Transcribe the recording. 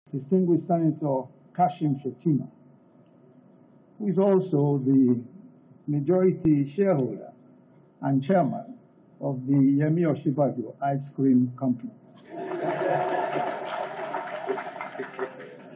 distinguished Senator Shettima, who is also the majority shareholder and chairman of the Yemi Osinbajo Ice Cream Company.